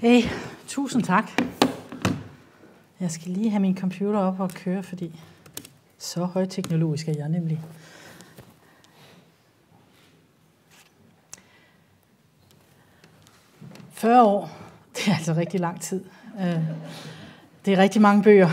Hey, tusind tak. Jeg skal lige have min computer op og køre, fordi så højteknologisk er jeg nemlig. – 40 år, det er altså rigtig lang tid. Det er rigtig mange bøger.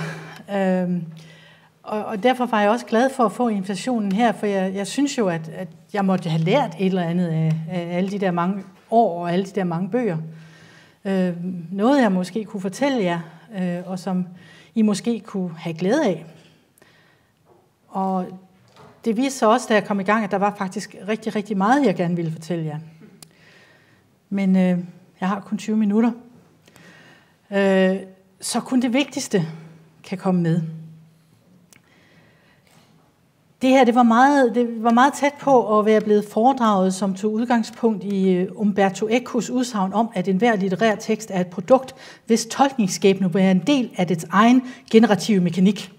Og derfor var jeg også glad for at få invitationen her, for jeg synes jo, at jeg måtte have lært et eller andet af alle de der mange år og alle de der mange bøger. Noget jeg måske kunne fortælle jer, og som I måske kunne have glæde af. Og det viste sig også, da jeg kom i gang, at der var faktisk rigtig, rigtig meget, jeg gerne ville fortælle jer. Men jeg har kun 20 minutter. Så kun det vigtigste kan komme med. Det her det var meget tæt på at være blevet foredraget, som tog udgangspunkt i Umberto Ecos udsagn om, at enhver litterær tekst er et produkt, hvis tolkningsskabende vil være en del af dets egen generative mekanik.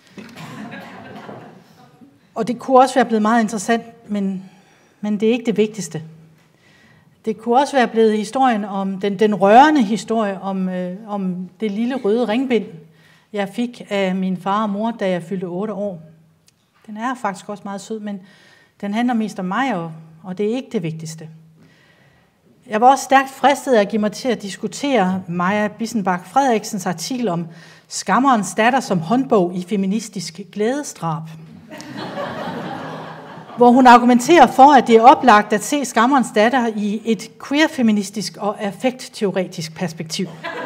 Og det kunne også være blevet meget interessant, men det er ikke det vigtigste. Det kunne også være blevet historien om den rørende historie om det lille røde ringbind, jeg fik af min far og mor, da jeg fyldte 8 år. Den er faktisk også meget sød, men den handler mest om mig, og det er ikke det vigtigste. Jeg var også stærkt fristet af at give mig til at diskutere Maja Bissenbach Frederiksens artikel om Skammerens datter som håndbog i feministisk glædesdrab. Hvor hun argumenterer for, at det er oplagt at se Skammerens datter i et queer-feministisk og affektteoretisk perspektiv.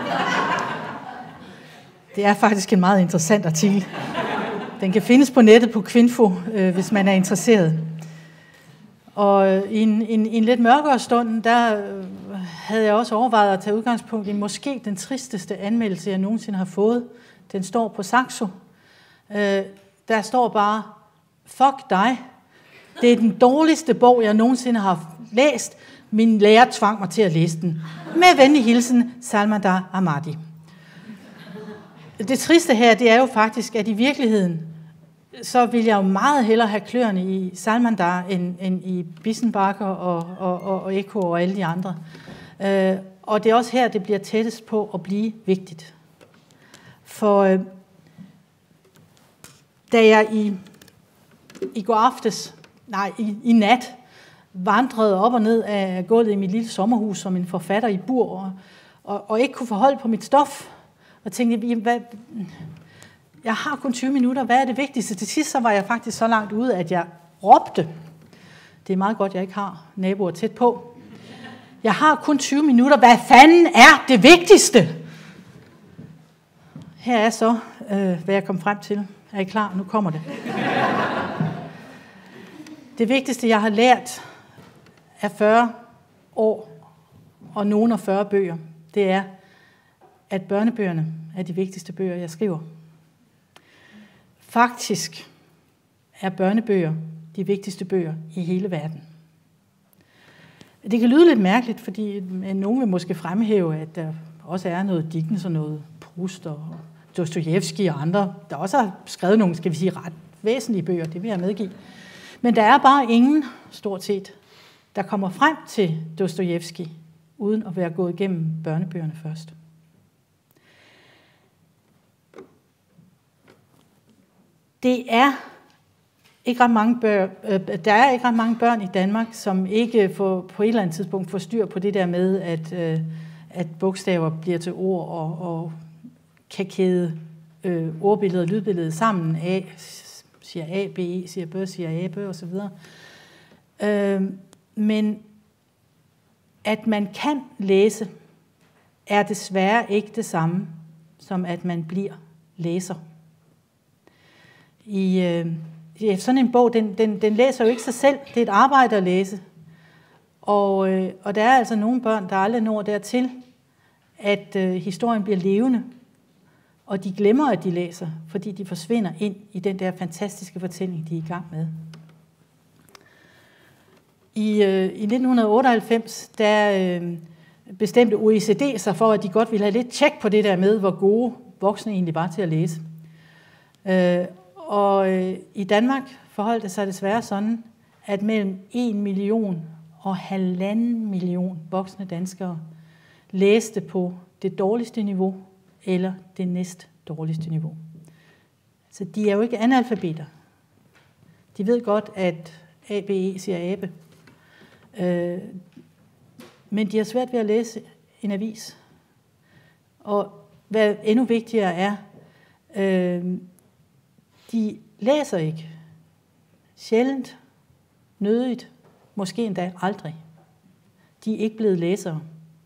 Det er faktisk en meget interessant artikel. Den kan findes på nettet på Kvinfo, hvis man er interesseret. Og i en lidt mørkere stund, der havde jeg også overvejet at tage udgangspunkt i måske den tristeste anmeldelse, jeg nogensinde har fået. Den står på Saxo. Der står bare, fuck dig. Det er den dårligste bog, jeg nogensinde har læst. Min lærer tvang mig til at læse den. Med venlig hilsen, Salmander Ahmadi. Det triste her, det er jo faktisk, at i virkeligheden, så vil jeg jo meget hellere have kløerne i Salmander end i Bissenbach og Eco og alle de andre. Og det er også her, det bliver tættest på at blive vigtigt. For da jeg i går aftes, i nat, vandrede op og ned af gulvet i mit lille sommerhus som en forfatter i bur, og ikke kunne forholde på mit stof, og tænkte, jeg har kun 20 minutter, hvad er det vigtigste? Til sidst så var jeg faktisk så langt ude, at jeg råbte. Det er meget godt, jeg ikke har naboer tæt på. Jeg har kun 20 minutter, hvad fanden er det vigtigste? Her er så, hvad jeg kom frem til. Er I klar? Nu kommer det. Det vigtigste, jeg har lært af 40 år og nogle af 40 bøger, det er, at børnebøgerne er de vigtigste bøger, jeg skriver. Faktisk er børnebøger de vigtigste bøger i hele verden. Det kan lyde lidt mærkeligt, fordi nogen vil måske fremhæve, at der også er noget Dickens og noget Proust og Dostojevskij og andre, der også har skrevet nogle, skal vi sige, ret væsentlige bøger, det vil jeg medgive. Men der er bare ingen, stort set, der kommer frem til Dostojevskij, uden at være gået igennem børnebøgerne først. Det er ikke ret mange børn, der er ikke ret mange børn i Danmark, som ikke på et eller andet tidspunkt får styr på det der med, at bogstaver bliver til ord og kan kæde ordbilledet og lydbilledet sammen. A siger A, B, E siger bø, siger A, bø osv. Men at man kan læse, er desværre ikke det samme, som at man bliver læser. I sådan en bog, den læser jo ikke sig selv. Det er et arbejde at læse. Og der er altså nogle børn, der aldrig når dertil, at historien bliver levende. Og de glemmer, at de læser, fordi de forsvinder ind i den der fantastiske fortælling, de er i gang med. I 1998, der bestemte OECD sig for, at de godt ville have lidt tjek på det der med, hvor gode voksne egentlig var til at læse. Og i Danmark forholdt det sig desværre sådan, at mellem 1 million og 1,5 million voksne danskere læste på det dårligste niveau eller det næst dårligste niveau. Så de er jo ikke analfabeter. De ved godt, at ABE siger abe. Men de har svært ved at læse en avis. Og hvad endnu vigtigere er, de læser ikke. Sjældent, nødigt, måske endda aldrig. De er ikke blevet læsere.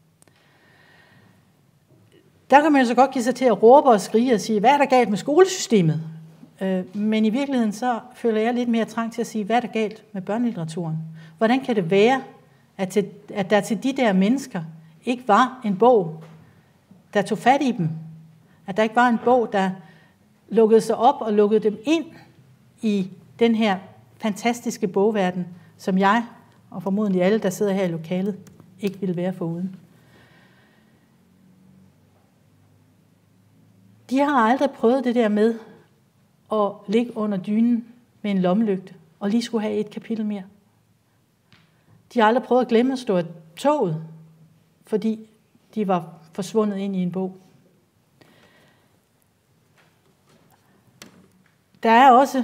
Der kan man så godt give sig til at råbe og skrige og sige, hvad er der galt med skolesystemet? Men i virkeligheden så føler jeg lidt mere trang til at sige, hvad er der galt med børnelitteraturen? Hvordan kan det være, at der til de der mennesker ikke var en bog, der tog fat i dem? At der ikke var en bog, der lukkede sig op og lukkede dem ind i den her fantastiske bogverden, som jeg, og formodentlig alle, der sidder her i lokalet, ikke ville være foruden. De har aldrig prøvet det der med at ligge under dynen med en lommelygte og lige skulle have et kapitel mere. De har aldrig prøvet at glemme at stå af toget, fordi de var forsvundet ind i en bog. Der er også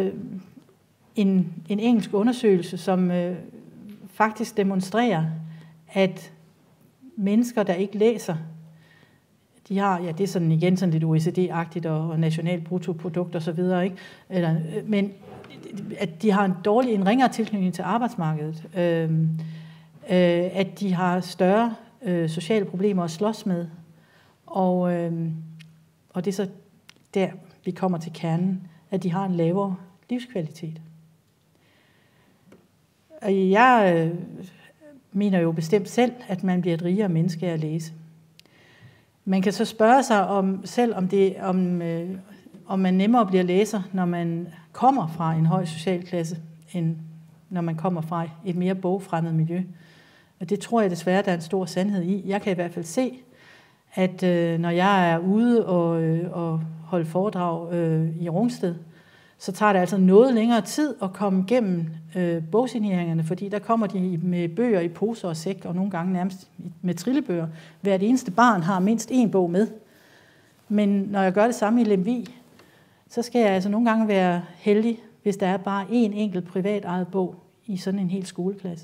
en engelsk undersøgelse, som faktisk demonstrerer, at mennesker, der ikke læser, de har, ja, det er sådan igen sådan lidt OECD-agtigt og national bruttoprodukt og så videre, ikke? Men at de har en ringere tilknytning til arbejdsmarkedet, at de har større sociale problemer at slås med, og det er så der, vi kommer til kernen, at de har en lavere livskvalitet. Og jeg mener jo bestemt selv, at man bliver et rigere menneske af at læse. Man kan så spørge sig om man nemmere bliver læser, når man kommer fra en høj socialklasse, end når man kommer fra et mere bogfremmed miljø. Og det tror jeg desværre, der er en stor sandhed i. Jeg kan i hvert fald se, at når jeg er ude og holde foredrag i Rungsted, så tager det altså noget længere tid at komme igennem bogsigneringerne, fordi der kommer de med bøger i poser og sæk, og nogle gange nærmest med trillebøger. Hvert eneste barn har mindst én bog med. Men når jeg gør det samme i Lemvig, så skal jeg altså nogle gange være heldig, hvis der er bare én enkelt privat ejet bog i sådan en hel skoleklasse.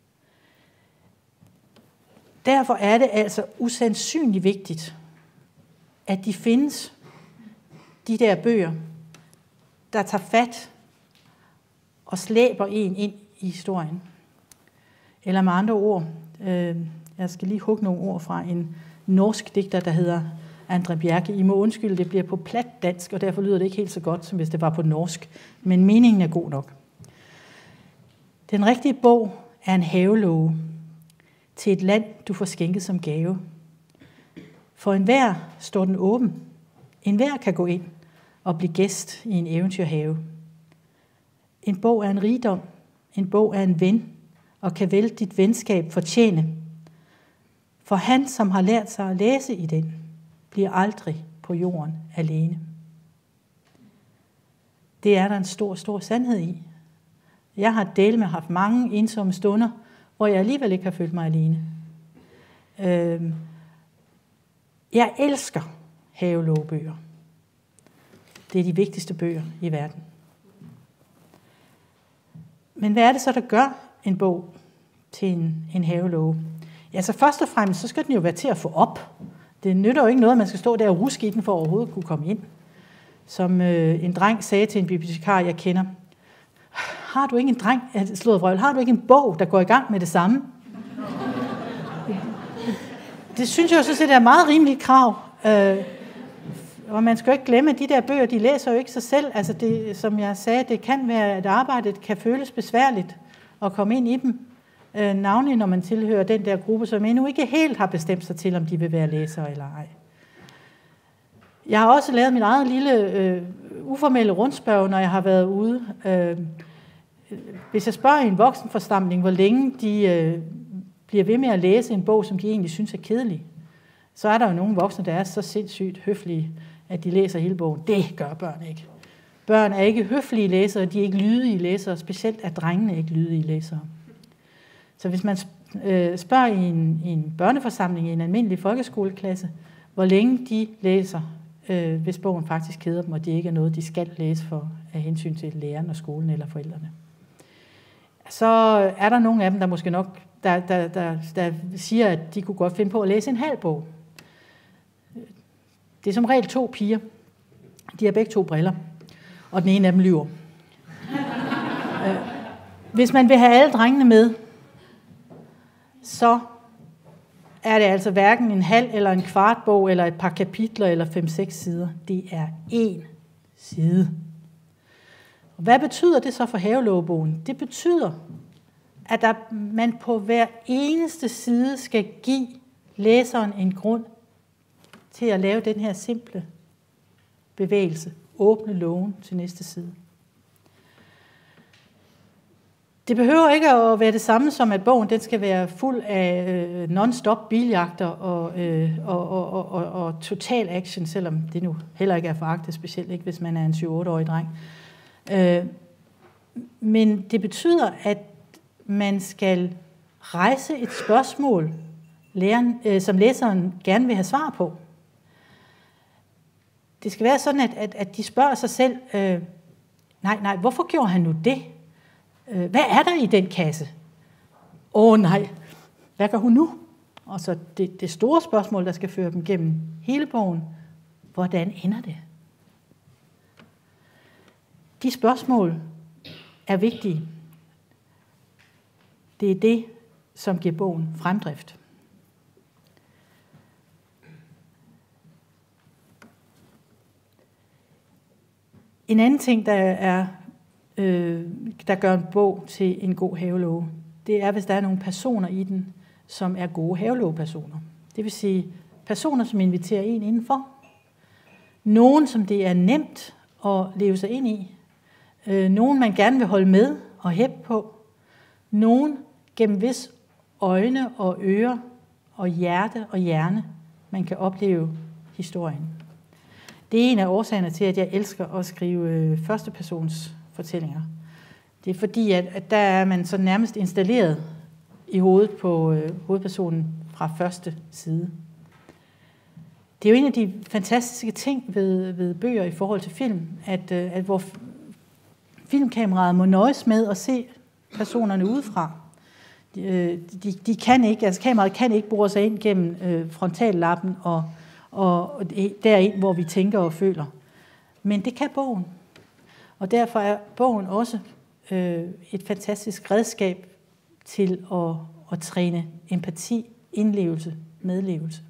Derfor er det altså usandsynligt vigtigt, at de findes, de der bøger, der tager fat og slæber en ind i historien. Eller med andre ord, jeg skal lige hugge nogle ord fra en norsk digter, der hedder André Bjerke. I må undskylde, det bliver på plat dansk, og derfor lyder det ikke helt så godt, som hvis det var på norsk. Men meningen er god nok. Den rigtige bog er en havelåge til et land, du får skænket som gave. For enhver står den åben. Enhver kan gå ind og blive gæst i en eventyrhave. En bog er en rigdom. En bog er en ven, og kan vel dit venskab fortjene. For han, som har lært sig at læse i den, bliver aldrig på jorden alene. Det er der en stor, stor sandhed i. Jeg har delt med haft mange ensomme stunder, hvor jeg alligevel ikke har følt mig alene. Jeg elsker havelågebøger. Det er de vigtigste bøger i verden. Men hvad er det så, der gør en bog til en havelåge? Ja, så først og fremmest, så skal den jo være til at få op. Det nytter jo ikke noget, at man skal stå der og ruske i den, for overhovedet at kunne komme ind. Som en dreng sagde til en bibliotekar, jeg kender. Har du ikke en dreng, har du ikke en bog, der går i gang med det samme? Det synes jeg jo så set er et meget rimeligt krav. Og man skal jo ikke glemme, at de der bøger, de læser jo ikke sig selv. Altså det, som jeg sagde, det kan være, at arbejdet kan føles besværligt at komme ind i dem. Navnlig når man tilhører den der gruppe, som endnu ikke helt har bestemt sig til, om de vil være læsere eller ej. Jeg har også lavet min eget lille uformelle rundspørg, når jeg har været ude. Hvis jeg spørger i en voksenforsamling, hvor længe de bliver ved med at læse en bog, som de egentlig synes er kedelig, så er der jo nogle voksne, der er så sindssygt høflige, at de læser hele bogen. Det gør børn ikke. Børn er ikke høflige læsere, de er ikke lydige læsere, specielt er drengene ikke lydige læsere. Så hvis man spørger i en børneforsamling i en almindelig folkeskoleklasse, hvor længe de læser, hvis bogen faktisk keder dem, og det ikke er noget, de skal læse for af hensyn til læreren og skolen eller forældrene. Så er der nogle af dem, der måske nok der siger, at de kunne godt finde på at læse en halv bog. Det er som regel 2 piger. De har begge 2 briller, og den ene af dem lyver. Hvis man vil have alle drengene med, så er det altså hverken en halv eller en kvart bog, eller et par kapitler, eller 5-6 sider. Det er 1 side. Hvad betyder det så for Havelågebogen? Det betyder, at man på hver eneste side skal give læseren en grund til at lave den her simple bevægelse. Åbne lågen til næste side. Det behøver ikke at være det samme som, at bogen den skal være fuld af non-stop biljagter og total action, selvom det nu heller ikke er foragtet, specielt ikke hvis man er en 7-8-årig dreng. Men det betyder, at man skal rejse et spørgsmål, som læseren gerne vil have svar på. Det skal være sådan, at de spørger sig selv, nej, hvorfor gjorde han nu det? Hvad er der i den kasse? Nej, hvad gør hun nu? Og så det store spørgsmål, der skal føre dem gennem hele bogen, hvordan ender det? De spørgsmål er vigtige. Det er det, som giver bogen fremdrift. En anden ting, der gør en bog til en god havelåge, det er, hvis der er nogle personer i den, som er gode havelågepersoner. Det vil sige personer, som inviterer en indenfor. Nogen, som det er nemt at leve sig ind i. Nogen, man gerne vil holde med og hæppe på. Nogen, gennem hvis øjne og ører og hjerte og hjerne, man kan opleve historien. Det er en af årsagerne til, at jeg elsker at skrive førstepersons fortællinger. Det er fordi, at der er man så nærmest installeret i hovedet på hovedpersonen fra første side. Det er jo en af de fantastiske ting ved bøger i forhold til film, at hvor filmkameraet må nøjes med at se personerne udefra. De kan ikke, altså kameraet kan ikke bore sig ind gennem frontallappen og derind, hvor vi tænker og føler. Men det kan bogen. Og derfor er bogen også et fantastisk redskab til at træne empati, indlevelse, medlevelse.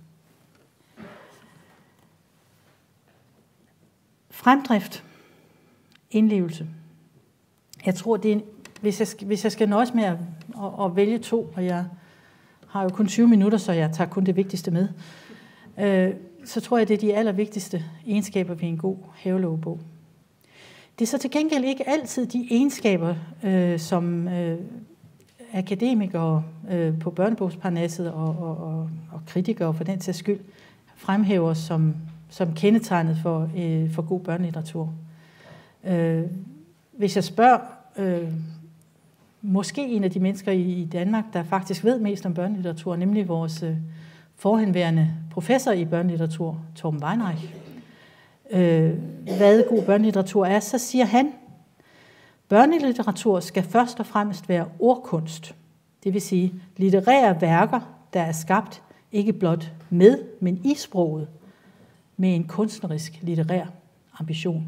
Fremdrift, indlevelse. Jeg tror, det er hvis jeg skal nøjes med at vælge 2, og jeg har jo kun 20 minutter, så jeg tager kun det vigtigste med, så tror jeg, det er de allervigtigste egenskaber ved en god havelågebog. Det er så til gengæld ikke altid de egenskaber, som akademikere på Børnebogsparnasset og kritikere for den sags skyld fremhæver som kendetegnet for god børnelitteratur. Hvis jeg spørger måske en af de mennesker i Danmark, der faktisk ved mest om børnelitteratur, nemlig vores forhenværende professor i børnelitteratur, Torben Weinreich, hvad god børnelitteratur er, så siger han, børnelitteratur skal først og fremmest være ordkunst. Det vil sige litterære værker, der er skabt ikke blot med, men i sproget, med en kunstnerisk litterær ambition.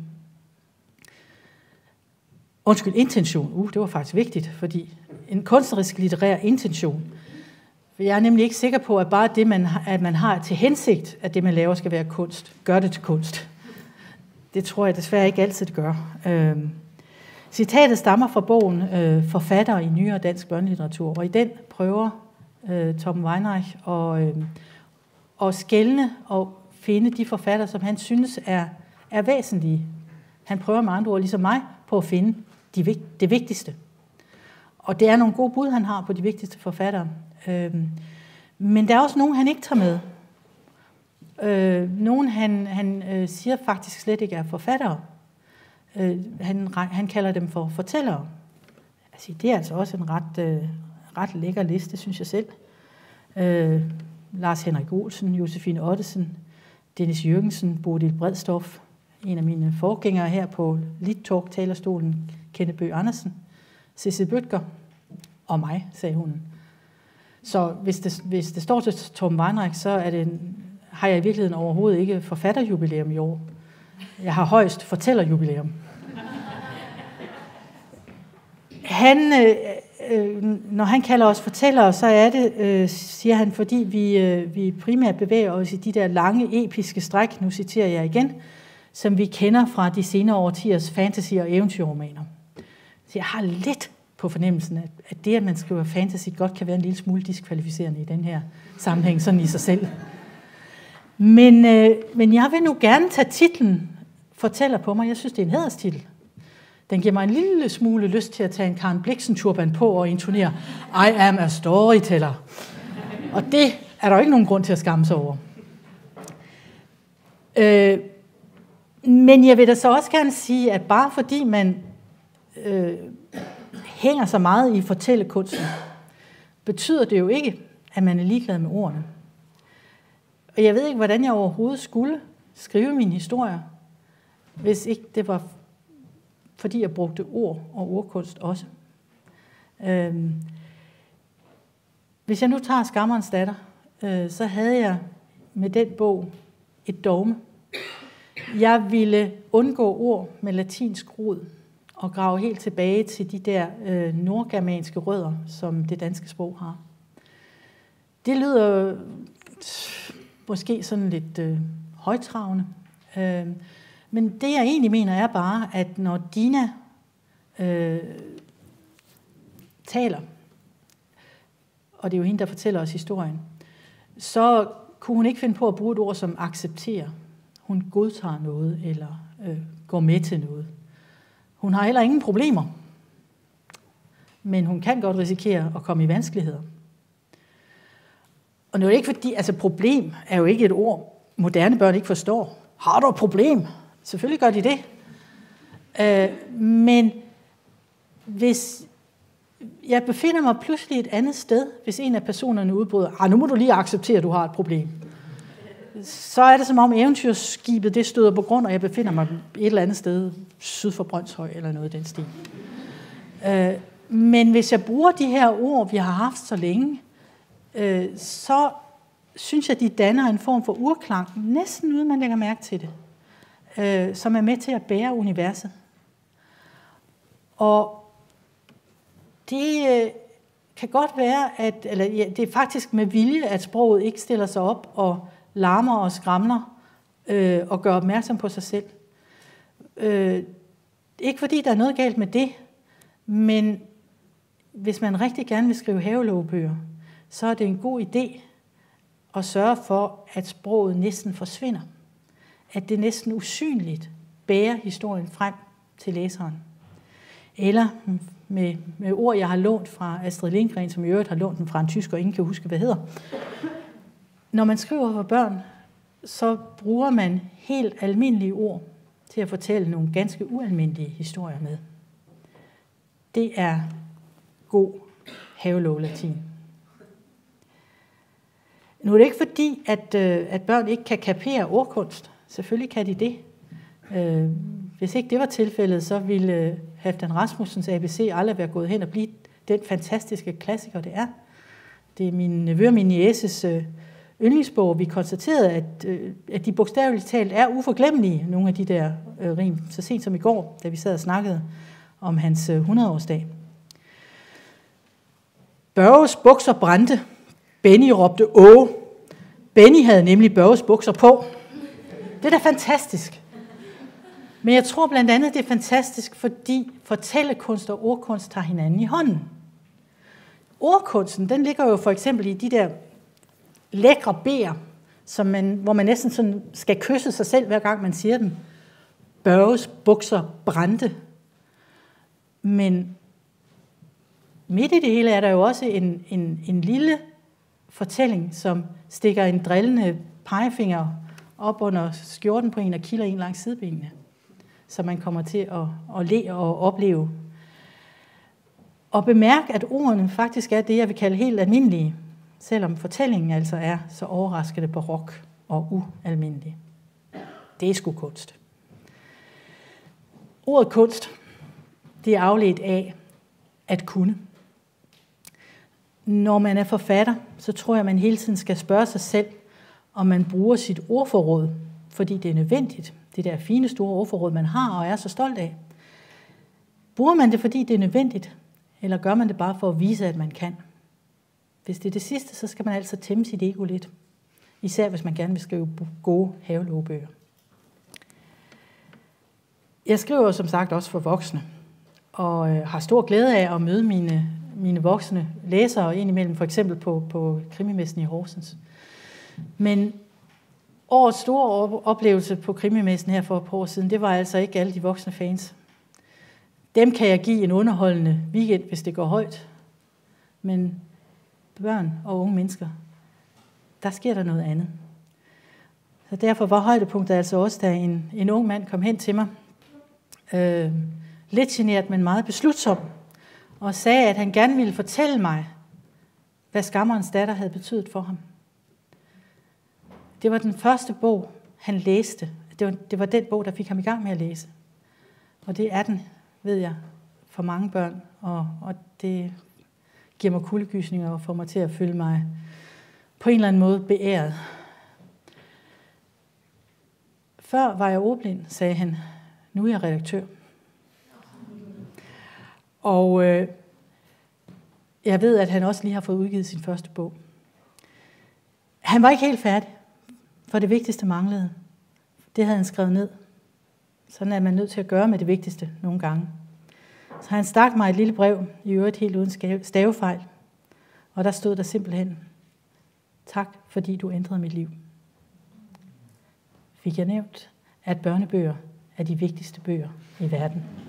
Intention. Det var faktisk vigtigt, fordi en kunstnerisk litterær intention. Jeg er nemlig ikke sikker på, at bare det, at man har til hensigt, at det, man laver, skal være kunst, gør det til kunst. Det tror jeg desværre ikke altid, det gør. Citatet stammer fra bogen Forfattere i nyere dansk børnelitteratur, og i den prøver Torben Weinreich at skelne og finde de forfattere, som han synes er væsentlige. Han prøver med andre ord, ligesom mig, på at finde det vigtigste. Og det er nogle gode bud, han har på de vigtigste forfattere. Men der er også nogen, han ikke tager med. Nogen, han siger faktisk slet ikke er forfattere. Han kalder dem for fortællere. Altså, det er altså også en ret lækker liste, synes jeg selv. Lars Henrik Olsen, Josefine Ottesen, Dennis Jürgensen, Bodil Bredstorff, en af mine forgængere her på Lit-Talk-talerstolen, Kenneth Bøgh Andersen, Cecil Bødker og mig, sagde hun. Så hvis det står til Torben Weinreich, så har jeg i virkeligheden overhovedet ikke forfatterjubilæum i år. Jeg har højst fortællerjubilæum. Når han kalder os fortællere, så er det, siger han, fordi vi primært bevæger os i de der lange, episke stræk, nu citerer jeg igen, som vi kender fra de senere årtiers fantasy- og eventyrromaner. Så jeg har lidt på fornemmelsen, at det, at man skriver fantasy, godt kan være en lille smule diskvalificerende i den her sammenhæng, sådan i sig selv. Men jeg vil nu gerne tage titlen fortæller på mig. Jeg synes, det er en hæderstitel. Den giver mig en lille smule lyst til at tage en Karen Blixen-turban på og intonere I am a storyteller. Og det er der jo ikke nogen grund til at skamme sig over. Men jeg vil da så også gerne sige, at bare fordi man hænger så meget i fortællekunsten, betyder det jo ikke, at man er ligeglad med ordene. Og jeg ved ikke, hvordan jeg overhovedet skulle skrive mine historier, hvis ikke det var, fordi jeg brugte ord og ordkunst også. Hvis jeg nu tager Skammerens datter, så havde jeg med den bog et dogme. Jeg ville undgå ord med latinsk rod og grave helt tilbage til de der nordgermanske rødder, som det danske sprog har. Det lyder måske sådan lidt højtravende, men det jeg egentlig mener er bare, at når Dina taler, og det er jo hende, der fortæller os historien, så kunne hun ikke finde på at bruge et ord som acceptere. Hun godtager noget, eller går med til noget. Hun har heller ingen problemer, men hun kan godt risikere at komme i vanskeligheder. Og det er jo ikke fordi, altså problem er jo ikke et ord, moderne børn ikke forstår. Har du et problem? Selvfølgelig gør de det. Men hvis jeg befinder mig pludselig et andet sted, hvis en af personerne udbryder, nu må du lige acceptere, at du har et problem, så er det som om eventyrskibet det støder på grund, og jeg befinder mig et eller andet sted syd for Brønshøj eller noget i den stil. Men hvis jeg bruger de her ord, vi har haft så længe, så synes jeg, de danner en form for urklang, næsten uden man lægger mærke til det, som er med til at bære universet. Og det kan godt være, det er faktisk med vilje, at sproget ikke stiller sig op og larmer og skramler og gør opmærksom på sig selv. Ikke fordi der er noget galt med det, men hvis man rigtig gerne vil skrive havelågebøger, så er det en god idé at sørge for, at sproget næsten forsvinder. At det næsten usynligt bærer historien frem til læseren. Eller med ord, jeg har lånt fra Astrid Lindgren, som i øvrigt har lånt den fra en tysker, og ingen kan huske, hvad hedder. Når man skriver for børn, så bruger man helt almindelige ord til at fortælle nogle ganske ualmindelige historier med. Det er god havelåge-latin. Nu er det ikke fordi, at børn ikke kan kapere ordkunst. Selvfølgelig kan de det. Hvis ikke det var tilfældet, så ville Halfdan Rasmussens ABC aldrig være gået hen og blive den fantastiske klassiker, det er. Det er min nevø og min nieces yndlingsbog. Vi konstaterede, at de bogstaveligt talt er uforglemmelige, nogle af de der rim, så sent som i går, da vi sad og snakkede om hans 100-årsdag. Børges bukser brændte. Benny råbte åh. Benny havde nemlig Børges bukser på. Det er da fantastisk. Men jeg tror blandt andet, det er fantastisk, fordi fortællekunst og ordkunst tager hinanden i hånden. Ordkunsten, den ligger jo for eksempel i de der lækre b'er, hvor man næsten sådan skal kysse sig selv, hver gang man siger dem. Børges bukser brændte. Men midt i det hele er der jo også en lille fortælling, som stikker en drillende pegefinger op under skjorten på en og kilder en langs sidebenene, så man kommer til at le og opleve. Og bemærk, at ordene faktisk er det, jeg vil kalde helt almindelige, selvom fortællingen altså er så overraskende barok og ualmindelig. Det er sgu kunst. Ordet kunst, det er afledt af at kunne. Når man er forfatter, så tror jeg, man hele tiden skal spørge sig selv, om man bruger sit ordforråd, fordi det er nødvendigt. Det der fine store ordforråd, man har og er så stolt af. Bruger man det, fordi det er nødvendigt, eller gør man det bare for at vise, at man kan? Hvis det er det sidste, så skal man altså tæmme sit ego lidt. Især hvis man gerne vil skrive gode havelogbøger. Jeg skriver som sagt også for voksne, og har stor glæde af at møde mine voksne læsere indimellem, for eksempel på Krimimessen i Horsens. Men årets store oplevelse på Krimimessen her for et par år siden, det var altså ikke alle de voksne fans. Dem kan jeg give en underholdende weekend, hvis det går højt. Men børn og unge mennesker, der sker der noget andet. Så derfor var højdepunktet altså også, da en ung mand kom hen til mig, lidt genert, men meget beslutsom, og sagde, at han gerne ville fortælle mig, hvad Skammerens datter havde betydet for ham. Det var den første bog, han læste. Det var den bog, der fik ham i gang med at læse. Og det er den, ved jeg, for mange børn, og det giver mig kuldegysninger og får mig til at føle mig på en eller anden måde beæret. Før var jeg ordblind, sagde han. Nu er jeg redaktør. Og jeg ved, at han også lige har fået udgivet sin første bog. Han var ikke helt færdig, for det vigtigste manglede. Det havde han skrevet ned. Sådan er man nødt til at gøre med det vigtigste nogle gange. Så han stak mig et lille brev, i øvrigt helt uden stavefejl. Og der stod der simpelthen, tak fordi du ændrede mit liv. Fik jeg nævnt, at børnebøger er de vigtigste bøger i verden.